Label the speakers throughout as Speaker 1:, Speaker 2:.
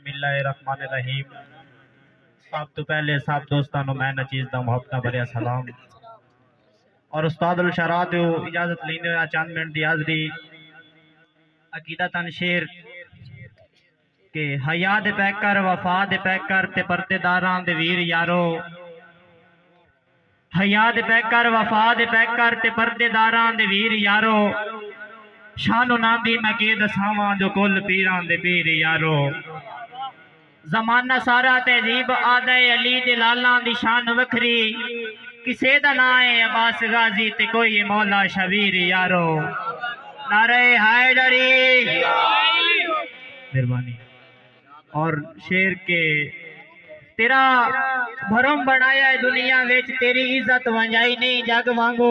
Speaker 1: बिस्मिल्लाहिर्रहमानिर्रहीम। सब तो पहले सब दोस्तों को मैं नचीज का मुहब्बत भरिया सलाम और उस्ताद शरा तो इजाजत लेंदे हुए चंद मिनट की हाजरी अकीदतन शेर के हया दे पैकर वफा दे पैकर ते पर्देदारां दे वीर यारो हया दे पैकर वफा दे पैकर ते पर्देदारां दे वीर यारो शानो नांदी मैं के दसावां जो कुल पीरां दे पीर यारो जमाना सारा तहजीब आदे अली दे लालां दी शान वखरी किसे दा ना है अब्बास गाजी ते कोई मौला शबीर यारो नारे हैदरी मेहरबानी। और शेर के तेरा भरम बनाया है दुनिया विच तेरी इज्जत वंजाई नहीं जग वांगू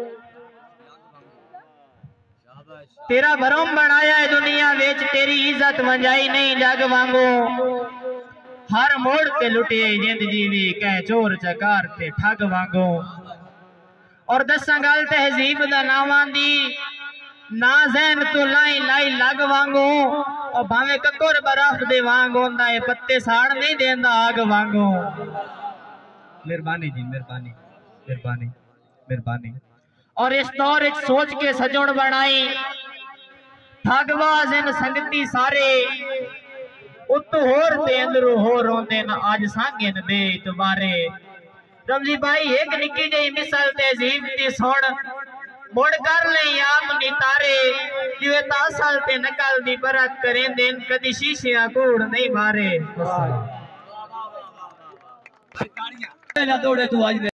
Speaker 1: तेरा भरम बनाया है दुनिया विच तेरी इज्जत वंजाई नहीं जग वांगू हर मोड़ ते लुटिए जिंद जीवी कह चोर चकार ते ठग वांगू। और दसा गल तहजीब दा नावां दी ना जैन तो लाई लाई लग वांगू और भावे ककोर बर्फ दे वांग होंदा है पत्ते साड़ नहीं देंदा आग वांगू। मेहरबानी जी मेहरबानी मेहरबानी मेहरबानी। और इस दौर सोच के सजोड़ बनाई ठगबाज इन संगती सारे उत होर ते अंदरू होर होंदे न आज सांगे न बेइतबारे। रमजी भाई एक निकी जी मिसाल तहजीब दी सुन मुड़ कर ले आप नितारे जिवे तासल ते नकल दी बरत करें देन कदी शीशियां कूड़ नहीं मारे।